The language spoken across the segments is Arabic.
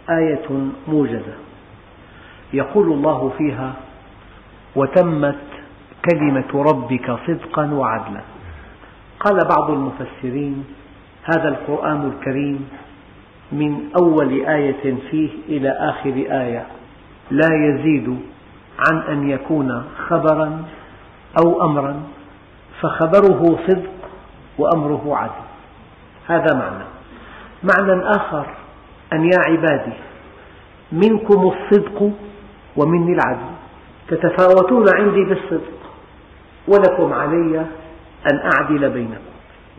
آية موجزة يقول الله فيها: وتمت كلمة ربك صدقا وعدلا. قال بعض المفسرين: هذا القرآن الكريم من أول آية فيه إلى آخر آية لا يزيد عن أن يكون خبرا أو أمرا، فخبره صدق وأمره عدل. هذا معنى آخر: أن يا عبادي منكم الصدق ومني العدل، تتفاوتون عندي بالصدق ولكم علي أن أعدل بينكم،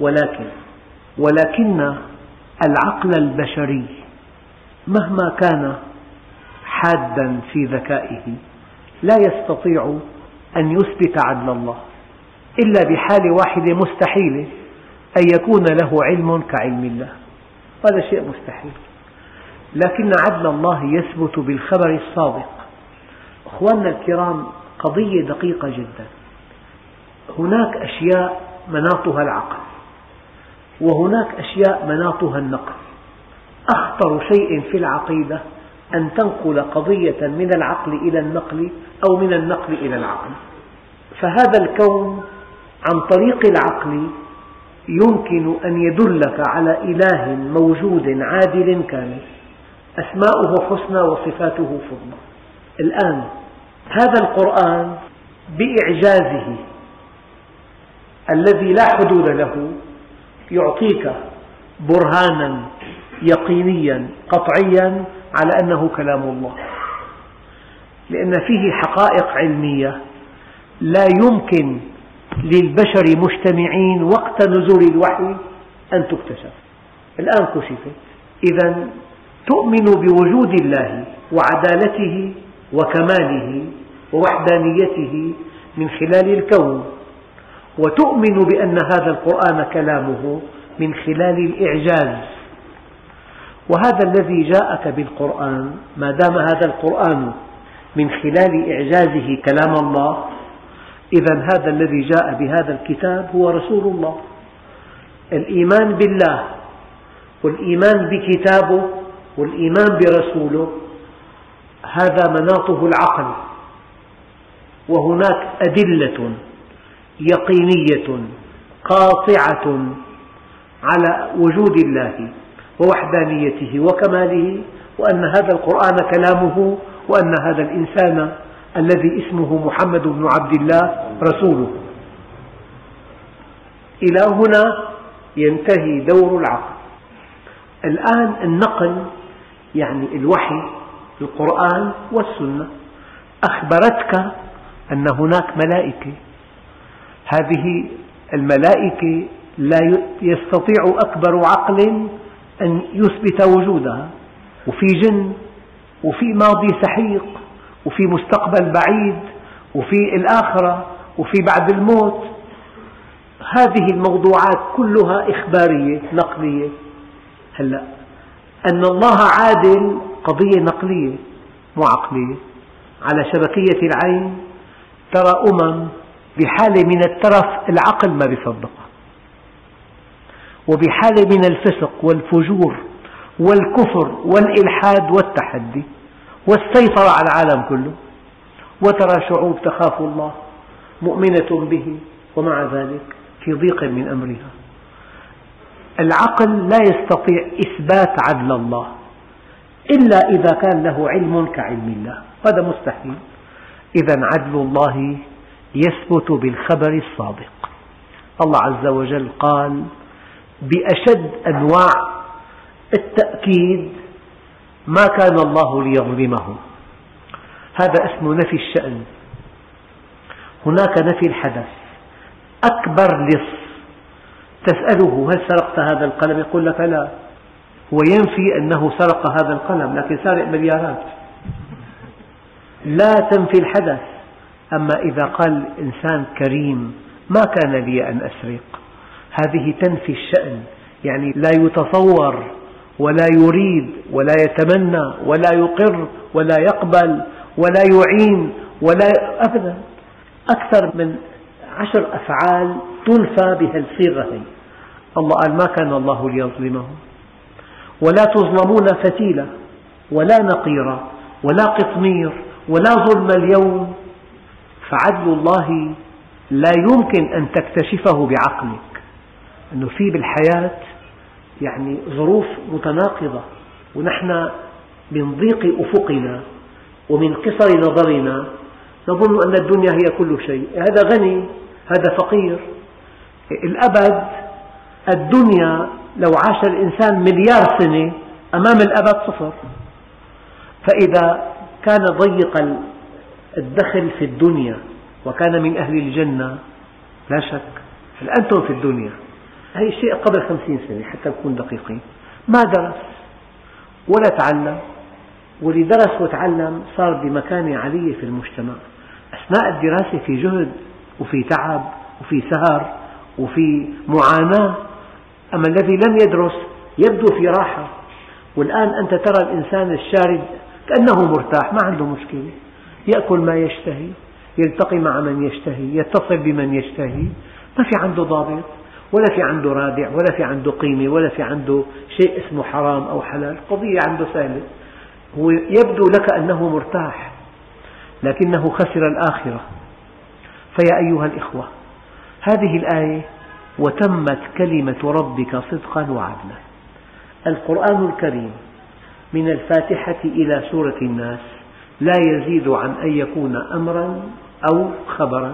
ولكن العقل البشري مهما كان حادا في ذكائه لا يستطيع أن يثبت عدل الله إلا بحال واحدة مستحيلة: أن يكون له علم كعلم الله. هذا شيء مستحيل. لكن عدل الله يثبت بالخبر الصادق. أخواننا الكرام، قضية دقيقة جدا. هناك أشياء مناطها العقل، وهناك أشياء مناطها النقل. أخطر شيء في العقيدة أن تنقل قضية من العقل إلى النقل أو من النقل إلى العقل. فهذا الكون عن طريق العقل يمكن أن يدلك على إله موجود عادل كامل، أسماؤه حسنى وصفاته فضلى. الآن هذا القرآن بإعجازه الذي لا حدود له يعطيك برهانا يقينيا قطعيا على أنه كلام الله، لأن فيه حقائق علمية لا يمكن للبشر مجتمعين وقت نزول الوحي أن تكتشف. الآن كشفت. إذا تؤمن بوجود الله وعدالته وكماله ووحدانيته من خلال الكون، وتؤمن بأن هذا القرآن كلامه من خلال الإعجاز. وهذا الذي جاءك بالقرآن، ما دام هذا القرآن من خلال إعجازه كلام الله، إذا هذا الذي جاء بهذا الكتاب هو رسول الله. الإيمان بالله والإيمان بكتابه والإيمان برسوله هذا مناطه العقل، وهناك أدلة يقينية قاطعة على وجود الله ووحدانيته وكماله، وأن هذا القرآن كلامه، وأن هذا الإنسان الذي اسمه محمد بن عبد الله رسوله. إلى هنا ينتهي دور العقل. الآن النقل، يعني الوحي، القرآن والسنة، أخبرتك أن هناك ملائكة. هذه الملائكة لا يستطيع أكبر عقل أن يثبت وجودها، وفي جن، وفي ماضي سحيق، وفي مستقبل بعيد، وفي الآخرة، وفي بعد الموت. هذه الموضوعات كلها إخبارية نقلية. هلأ أن الله عادل قضية نقلية مو عقلية. على شبكية العين ترى بحالة من الترف العقل ما بيصدقها، وبحالة من الفسق والفجور والكفر والإلحاد والتحدي والسيطرة على العالم كله. وترى شعوب تخاف الله مؤمنة به ومع ذلك في ضيق من أمرها. العقل لا يستطيع إثبات عدل الله إلا إذا كان له علم كعلم الله، هذا مستحيل. إذا عدل الله يثبت بالخبر الصادق. الله عز وجل قال بأشد أنواع التأكيد: ما كان الله ليظلمهم. هذا اسمه نفي الشأن. هناك نفي الحدث. أكبر لص تسأله: هل سرقت هذا القلم؟ يقول لك لا. هو ينفي أنه سرق هذا القلم، لكن سارق مليارات. لا تنفي الحدث. أما إذا قال إنسان كريم: ما كان لي أن أسرق، هذه تنفي الشأن، يعني لا يتصور ولا يريد ولا يتمنى ولا يقر ولا يقبل ولا يعين ولا أبدا. أكثر من 10 أفعال تنفى بها الصيغة هي. الله قال: ما كان الله ليظلمهم ولا تظلمون فتيلة. ولا نقير ولا قطمير ولا ظلم اليوم، فعدل الله لا يمكن أن تكتشفه بعقلك، أنه في بالحياة يعني ظروف متناقضة، ونحن من ضيق أفقنا ومن قصر نظرنا نظن أن الدنيا هي كل شيء، هذا غني هذا فقير. الأبد، الدنيا لو عاش الإنسان مليار سنة أمام الأبد صفر. فإذا كان ضيق الدخل في الدنيا وكان من أهل الجنة لا شك، هل أنتم في الدنيا، هذا الشيء قبل 50 سنة حتى نكون دقيقين، ما درس ولا تعلم، واللي درس وتعلم صار بمكانة عالية في المجتمع. أثناء الدراسة في جهد وفي تعب وفي سهر وفي معاناة، أما الذي لم يدرس يبدو في راحة. والآن أنت ترى الإنسان الشارد كأنه مرتاح، ما عنده مشكلة، يأكل ما يشتهي، يلتقي مع من يشتهي، يتصل بمن يشتهي، ما في عنده ضابط ولا في عنده رادع ولا في عنده قيمة ولا في عنده شيء اسمه حرام أو حلال، قضية عنده سهلة. هو يبدو لك أنه مرتاح لكنه خسر الآخرة. فيا أيها الإخوة، هذه الآية وتمت كلمة ربك صدقا وعدلا. القرآن الكريم من الفاتحة إلى سورة الناس لا يزيد عن أن يكون أمرا أو خبرا،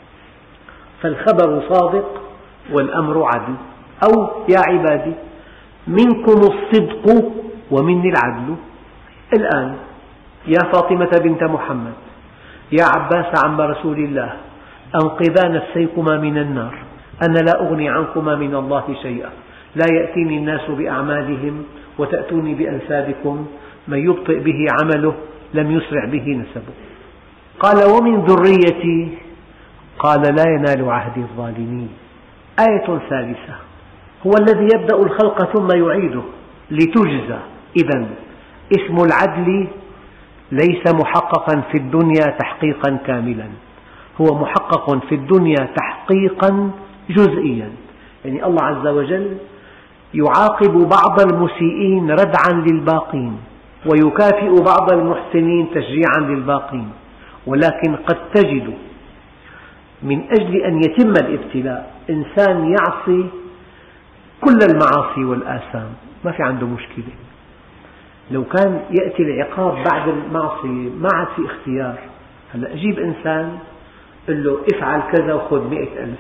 فالخبر صادق والأمر عدل. أو يا عبادي منكم الصدق ومني العدل. الآن يا فاطمة بنت محمد، يا عباس عم رسول الله، أنقذا نفسيكما من النار، أنا لا أغني عنكما من الله شيئا، لا يأتيني الناس بأعمالهم وتأتوني بأنسابكم، من يبطئ به عمله لم يسرع به نسبه. قال ومن ذريتي، قال لا ينال عهد الظالمين. آية ثالثة، هو الذي يبدأ الخلق ثم يعيده لتجزى. إذن اسم العدل ليس محققا في الدنيا تحقيقا كاملا، هو محقق في الدنيا تحقيقا جزئيا، يعني الله عز وجل يعاقب بعض المسيئين ردعا للباقين ويكافئ بعض المحسنين تشجيعا للباقين. ولكن قد تجد من أجل أن يتم الابتلاء إنسان يعصي كل المعاصي والآثام، ما في عنده مشكلة. لو كان يأتي العقاب بعد المعصية ما عاد في اختيار. هلأ أجيب إنسان قل له افعل كذا وخذ 100,000.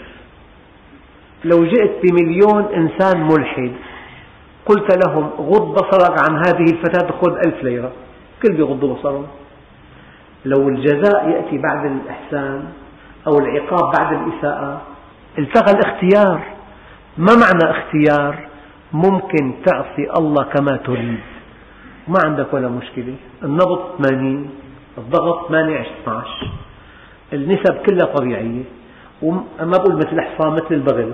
لو جئت بمليون إنسان ملحد قلت لهم غض بصرك عن هذه الفتاة خذ 1000 ليرة، كل بيغضوا بصرهم. لو الجزاء يأتي بعد الإحسان أو العقاب بعد الإساءة التغى الاختيار. ما معنى اختيار؟ ممكن تعصي الله كما تريد، ما عندك ولا مشكلة. النبض 80، الضغط 8/12، النسب كلها طبيعية. أما أقول مثل حصان مثل البغل،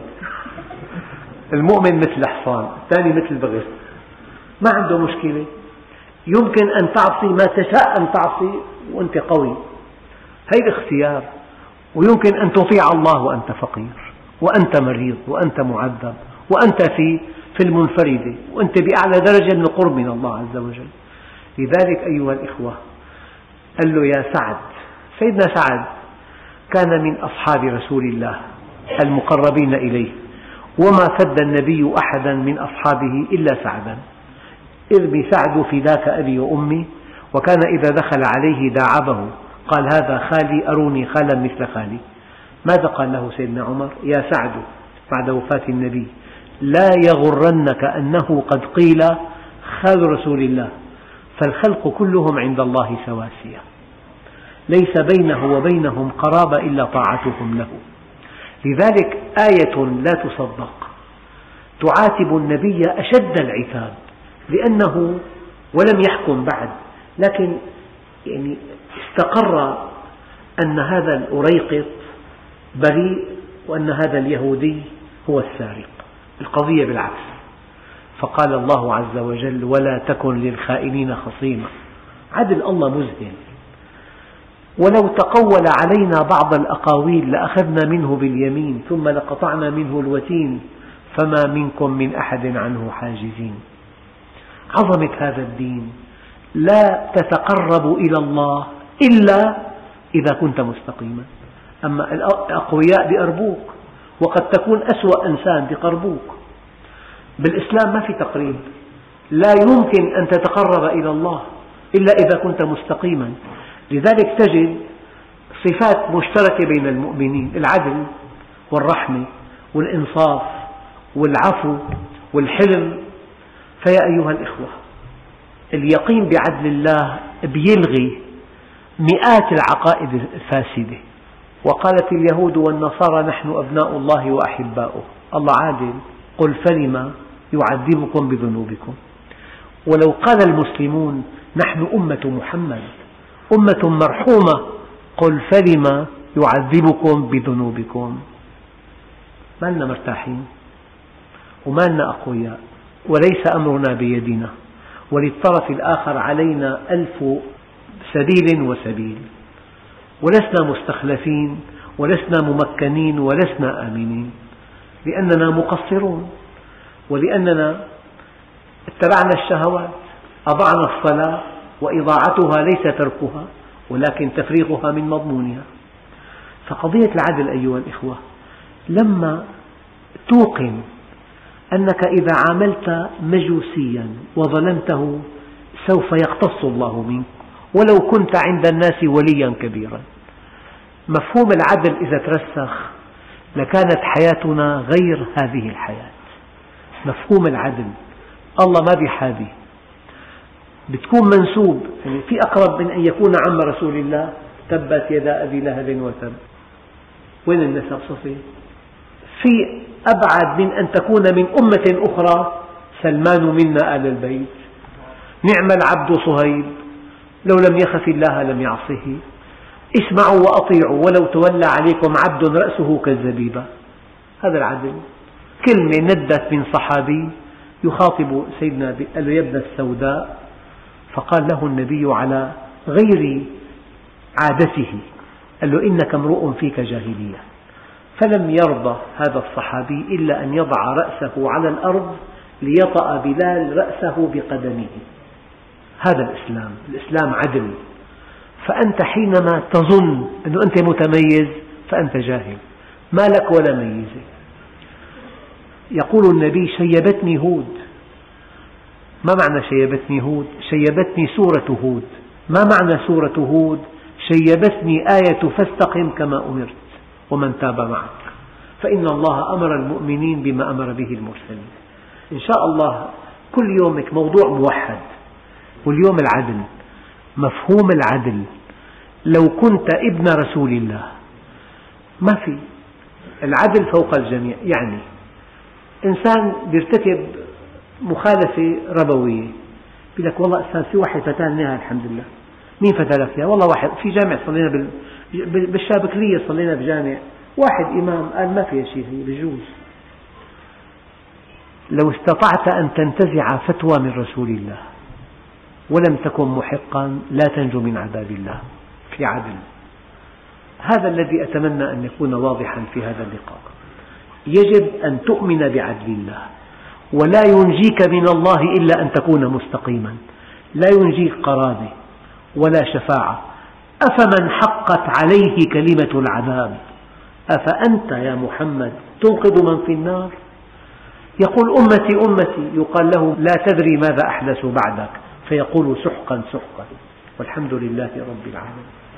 المؤمن مثل حصان، الثاني مثل البغل، ما عنده مشكلة. يمكن أن تعصي ما تشاء أن تعصي وأنت قوي، هذا الاختيار. ويمكن أن تطيع الله وأنت فقير وأنت مريض وأنت معذب وأنت في المنفردة وأنت بأعلى درجة من القرب من الله عز وجل. لذلك أيها الإخوة قال له يا سعد. سيدنا سعد كان من أصحاب رسول الله المقربين إليه، وما فد النبي أحدا من أصحابه إلا سعدا. ارمي سعد فداك أبي وأمي. وكان إذا دخل عليه داعبه قال هذا خالي أروني خالا مثل خالي. ماذا قال له سيدنا عمر؟ يا سعد بعد وفاة النبي لا يغرنك أنه قد قيل خال رسول الله، فالخلق كلهم عند الله سواسية، ليس بينه وبينهم قرابة إلا طاعتهم له. لذلك آية لا تصدق تعاتب النبي أشد العتاب، لأنه ولم يحكم بعد، لكن يعني استقر أن هذا الأريقط بريء وأن هذا اليهودي هو السارق. القضية بالعكس. فقال الله عز وجل ولا تكن للخائنين خصيما. عدل الله مذهل. ولو تقول علينا بعض الأقاويل لأخذنا منه باليمين ثم لقطعنا منه الوتين فما منكم من أحد عنه حاجزين. عظمة هذا الدين لا تتقرب إلى الله إلا إذا كنت مستقيما. أما الأقوياء بيقربوك، وقد تكون أسوأ إنسان بيقربوك. بالإسلام ما في تقريب، لا يمكن أن تتقرب إلى الله إلا إذا كنت مستقيما. لذلك تجد صفات مشتركة بين المؤمنين: العدل والرحمة والإنصاف والعفو والحلم. فيا أيها الإخوة، اليقين بعدل الله بيلغي مئات العقائد الفاسدة. وقالت اليهود والنصارى نحن أبناء الله وأحباؤه. الله عادل، قل فلم يعذبكم بذنوبكم. ولو قال المسلمون نحن أمة محمد أمة مرحومة، قل فلم يعذبكم بذنوبكم. ما لنا مرتاحين وما لنا أقوياء، وليس أمرنا بيدنا، وللطرف الآخر علينا 1000 سبيل وسبيل، ولسنا مستخلفين ولسنا ممكنين ولسنا آمنين، لأننا مقصرون، ولأننا اتبعنا الشهوات، أضعنا الصلاة، وإضاعتها ليس تركها ولكن تفريغها من مضمونها. فقضية العدل أيها الإخوة، لما توقن أنك إذا عاملت مجوسيا وظلمته سوف يقتص الله منك ولو كنت عند الناس وليا كبيرا. مفهوم العدل إذا ترسخ لكانت حياتنا غير هذه الحياة. مفهوم العدل الله ما بيحابي، بتكون منسوب، يعني في أقرب من أن يكون عم رسول الله: تبت يدا أبي لهب وتب. وين النسب صفي؟ في أبعد من أن تكون من أمة أخرى: سلمان منا آل البيت، نعم العبد صهيب، لو لم يخف الله لم يعصه، اسمعوا وأطيعوا ولو تولى عليكم عبد رأسه كالزبيبة. هذا العدل. كلمة ندت من صحابي يخاطب سيدنا، قال له: يا ابن السوداء. فقال له النبي على غير عادته، قال له: إنك امرؤ فيك جاهلية. فلم يرضى هذا الصحابي إلا أن يضع رأسه على الأرض ليطأ بلال رأسه بقدمه. هذا الإسلام. الإسلام عدل. فأنت حينما تظن أنه أنت متميز فأنت جاهل، ما لك ولا ميزة. يقول النبي: شيبتني هود. ما معنى شيبتني هود؟ شيبتني سورة هود. ما معنى سورة هود؟ شيبتني آية فاستقم كما أمرت ومن تاب معك، فإن الله أمر المؤمنين بما أمر به المرسلين. إن شاء الله كل يومك موضوع موحد. واليوم العدل، مفهوم العدل. لو كنت ابن رسول الله ما في العدل فوق الجميع. يعني إنسان يرتكب مخالفة ربوية، يقول لك: والله أستاذ في واحد فتانها الحمد لله. مين فتى لك؟ والله واحد في جامع صلينا بالشابكلية، صلينا بجامع، واحد إمام قال ما في شيء، هي بجوز. لو استطعت أن تنتزع فتوى من رسول الله ولم تكن محقا لا تنجو من عذاب الله. في عدل. هذا الذي أتمنى أن يكون واضحا في هذا اللقاء. يجب أن تؤمن بعدل الله، ولا ينجيك من الله إلا أن تكون مستقيما. لا ينجيك قرابة ولا شفاعة. أفمن حقت عليه كلمة العذاب أفأنت يا محمد تنقذ من في النار؟ يقول: أمتي أمتي، يقال له: لا تدري ماذا أحدث بعدك، فيقول: سحقا سحقا، والحمد لله رب العالمين.